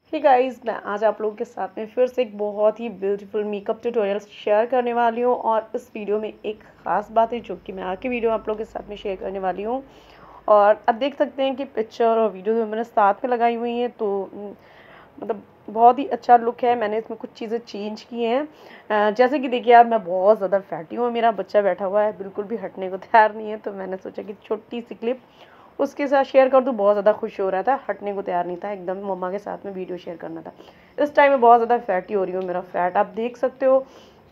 Hey guys, मैं आज आप लोगों के साथ में फिर से एक बहुत ही ब्यूटीफुल मेकअप ट्यूटोरियल शेयर करने वाली हूँ। और इस वीडियो में एक ख़ास बात है जो कि मैं आगे वीडियो आप लोगों के साथ में शेयर करने वाली हूँ। और अब देख सकते हैं कि पिक्चर और वीडियो जो मैंने साथ में लगाई हुई हैं, तो मतलब बहुत ही अच्छा लुक है। मैंने इसमें कुछ चीज़ें चेंज की हैं। जैसे कि देखिए, यार मैं बहुत ज़्यादा फैटी हूँ, मेरा बच्चा बैठा हुआ है, बिल्कुल भी हटने को तैयार नहीं है। तो मैंने सोचा कि छोटी सी क्लिप उसके साथ शेयर कर दूँ। बहुत ज़्यादा खुश हो रहा था, हटने को तैयार नहीं था, एकदम मम्मा के साथ में वीडियो शेयर करना था। इस टाइम में बहुत ज़्यादा फैटी हो रही हूँ, मेरा फैट आप देख सकते हो।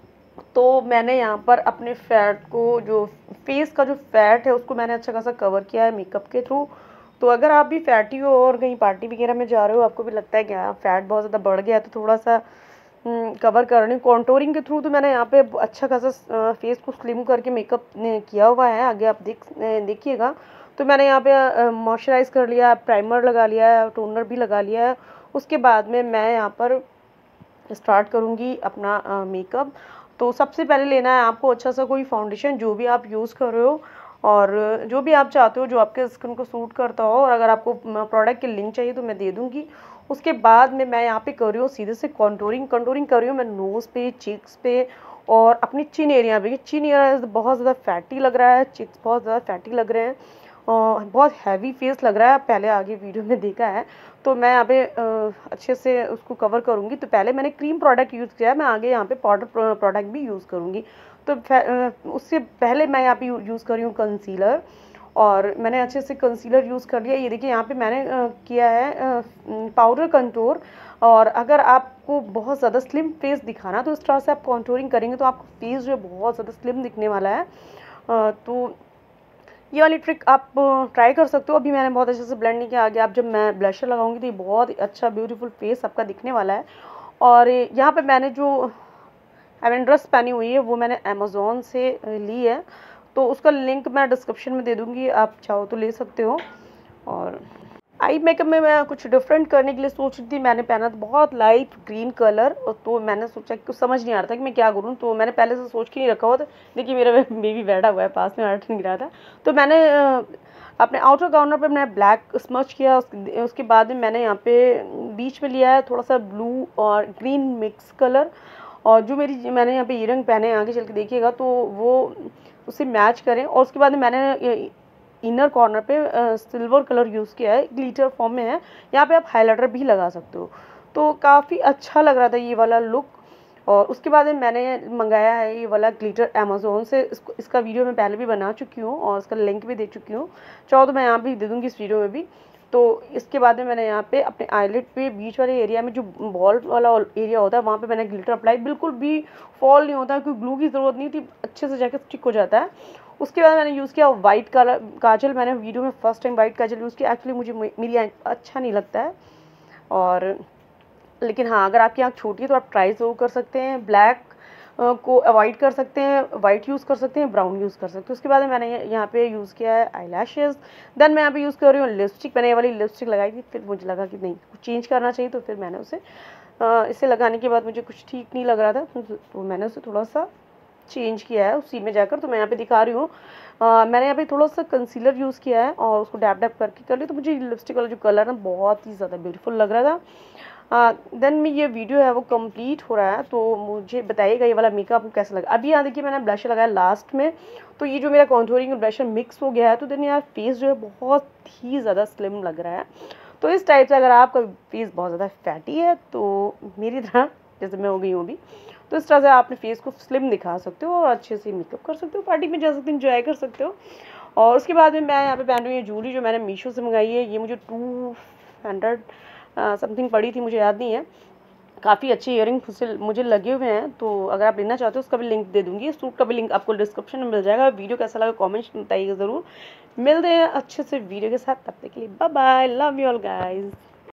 तो मैंने यहाँ पर अपने फैट को, जो फेस का जो फैट है, उसको मैंने अच्छा खासा कवर किया है मेकअप के थ्रू। तो अगर आप भी फैटी हो और कहीं पार्टी वगैरह में जा रहे हो, आपको भी लगता है कि हाँ फैट बहुत ज़्यादा बढ़ गया है, तो थोड़ा सा कवर करने कॉन्टोरिंग के थ्रू, तो मैंने यहाँ पे अच्छा खासा फेस को स्लिम करके मेकअप किया हुआ है। आगे आप देखिएगा। तो मैंने यहाँ पे मॉइस्चराइज़ कर लिया, प्राइमर लगा लिया है, टोनर भी लगा लिया है। उसके बाद में मैं यहाँ पर स्टार्ट करूँगी अपना मेकअप। तो सबसे पहले लेना है आपको अच्छा सा कोई फाउंडेशन, जो भी आप यूज़ कर रहे हो और जो भी आप चाहते हो, जो आपके स्किन को सूट करता हो। और अगर आपको प्रोडक्ट की लिंक चाहिए तो मैं दे दूँगी। उसके बाद में मैं यहाँ पे कर रही हूँ सीधे से कंटूरिंग कर रही हूँ मैं नोज़ पे, चिक्स पे और अपनी चिन एरिया पे। चिन एरिया बहुत ज़्यादा फैटी लग रहा है, चिक्स बहुत ज़्यादा फैटी लग रहे हैं, बहुत हैवी फेस लग रहा है, पहले आगे वीडियो में देखा है। तो मैं यहाँ पे अच्छे से उसको कवर करूँगी। तो पहले मैंने क्रीम प्रोडक्ट यूज़ किया है, मैं आगे यहाँ पे पाउडर प्रोडक्ट भी यूज़ करूँगी। तो उससे पहले मैं यहाँ पे यूज़ कर रही हूँ कंसीलर। और मैंने अच्छे से कंसीलर यूज़ कर लिया। ये देखिए, यहाँ पे मैंने किया है पाउडर कंटूर। और अगर आपको बहुत ज़्यादा स्लिम फेस दिखाना, तो इस तरह से आप कंटूरिंग करेंगे तो आपका फेस जो है बहुत ज़्यादा स्लिम दिखने वाला है। तो ये वाली ट्रिक आप ट्राई कर सकते हो। अभी मैंने बहुत अच्छे से ब्लेंड नहीं किया। आगे आप जब मैं ब्लशर लगाऊंगी तो ये बहुत ही अच्छा ब्यूटीफुल फेस आपका दिखने वाला है। और यहाँ पे मैंने जो हेवन ड्रेस पहनी हुई है वो मैंने अमेज़ोन से ली है। तो उसका लिंक मैं डिस्क्रिप्शन में दे दूँगी, आप चाहो तो ले सकते हो। और आई मेकअप में मैं कुछ डिफरेंट करने के लिए सोच रही थी। मैंने पहना था बहुत लाइट ग्रीन कलर, और तो मैंने सोचा कि कुछ समझ नहीं आ रहा था कि मैं क्या करूँ। तो मैंने पहले से सोच के नहीं रखा हुआ था। देखिए, मेरा बेबी बैठा हुआ है पास में, हट नहीं रहा था। तो मैंने अपने आउटर कॉर्नर पे मैंने ब्लैक स्मच किया। उसके बाद में मैंने यहाँ पे बीच में लिया है थोड़ा सा ब्लू और ग्रीन मिक्स कलर। और जो मैंने यहाँ पे ईयरिंग पहने हैं, आगे चल के देखिएगा तो वो उससे मैच करें। और उसके बाद मैंने इनर कॉर्नर पे सिल्वर कलर यूज़ किया है, ग्लिटर फॉर्म में है। यहाँ पे आप हाइलाइटर भी लगा सकते हो। तो काफ़ी अच्छा लग रहा था ये वाला लुक। और उसके बाद में मैंने मंगाया है ये वाला ग्लिटर अमेज़ोन से। इसका वीडियो मैं पहले भी बना चुकी हूँ और इसका लिंक भी दे चुकी हूँ, चाहो तो मैं यहाँ भी दे दूँगी इस वीडियो में भी। तो इसके बाद में मैंने यहाँ पे अपने आईलिड पे बीच वाले एरिया में, जो बॉल वाला एरिया होता है, वहाँ पे मैंने ग्लिटर अप्लाई। बिल्कुल भी फॉल नहीं होता, क्योंकि ग्लू की ज़रूरत नहीं थी, अच्छे से जाके स्टिक हो जाता है। उसके बाद मैंने यूज़ किया वाइट कलर काजल। मैंने वीडियो में फर्स्ट टाइम वाइट काजल यूज़ किया। एक्चुअली मुझे मेरी आँख अच्छा नहीं लगता है। और लेकिन हाँ, अगर आपकी आँख छोटी है तो आप ट्राई ज़रूर कर सकते हैं। ब्लैक को अवॉइड कर सकते हैं, वाइट यूज़ कर सकते हैं, ब्राउन यूज़ कर सकते हैं। उसके बाद मैंने यहाँ पे यूज़ किया है आई लैशेज़। देन मैं यहाँ पे यूज़ कर रही हूँ लिपस्टिक। मैंने ये वाली लिपस्टिक लगाई थी, फिर मुझे लगा कि नहीं, कुछ चेंज करना चाहिए। तो फिर मैंने उसे इसे लगाने के बाद मुझे कुछ ठीक नहीं लग रहा था, तो मैंने उसे थोड़ा सा चेंज किया है उसी में जाकर। तो मैं यहाँ पे दिखा रही हूँ। मैंने यहाँ पे थोड़ा सा कंसीलर यूज़ किया है और उसको डैप डैप करके कर लिया। तो मुझे लिपस्टिक वाला जो कलर है बहुत ही ज़्यादा ब्यूटीफुल लग रहा था। देन में ये वीडियो है वो कंप्लीट हो रहा है। तो मुझे बताइएगा ये वाला मेकअप आपको कैसा लगा। अभी यहाँ देखिए, मैंने ब्लशर लगाया लास्ट में। तो ये जो मेरा कॉन्टूरिंग और ब्लशर मिक्स हो गया है, तो देन यार फेस जो है बहुत ही ज़्यादा स्लिम लग रहा है। तो इस टाइप से अगर आपका फेस बहुत ज़्यादा फैटी है, तो मेरी तरह जैसे मैं हो गई हूँ अभी, तो इस तरह से आप अपने फेस को स्लिम दिखा सकते हो और अच्छे से मेकअप कर सकते हो, पार्टी में जा सकते हो, इंजॉय कर सकते हो। और उसके बाद में मैं यहाँ पे पहन रही हूँ ज्वेलरी, जो मैंने मीशो से मंगाई है। ये मुझे 200 समथिंग पड़ी थी, मुझे याद नहीं है। काफ़ी अच्छे ईयरिंग मुझे लगे हुए हैं। तो अगर आप लेना चाहते हो उसका भी लिंक दे दूँगी। सूट का भी लिंक आपको डिस्क्रिप्शन में मिल जाएगा। वीडियो कैसा लगा कमेंट्स में बताइएगा ज़रूर। मिलते हैं अच्छे से वीडियो के साथ, तब तक के लिए bye bye, love you all guys.